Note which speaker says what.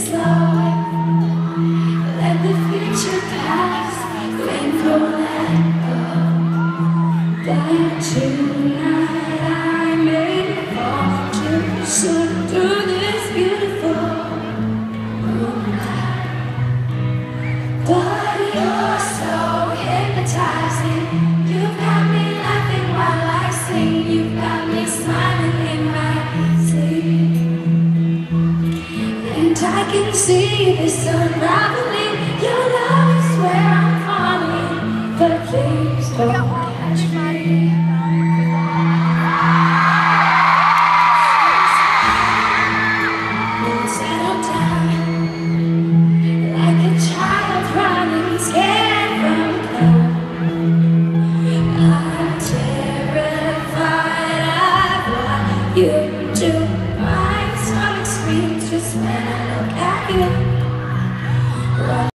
Speaker 1: slow. Let the future pass, painful let go. But tonight I may fall too soon through this beautiful moonlight. But you're so hypnotizing. You've got me laughing while I sing. You've got me smiling in my sleep. And I can see this unraveling. Your love is where I'm falling. But please don't catch me. Settle down like a child running scared from a clown. I'm terrified of what you do. My stomach screams just when I look at you.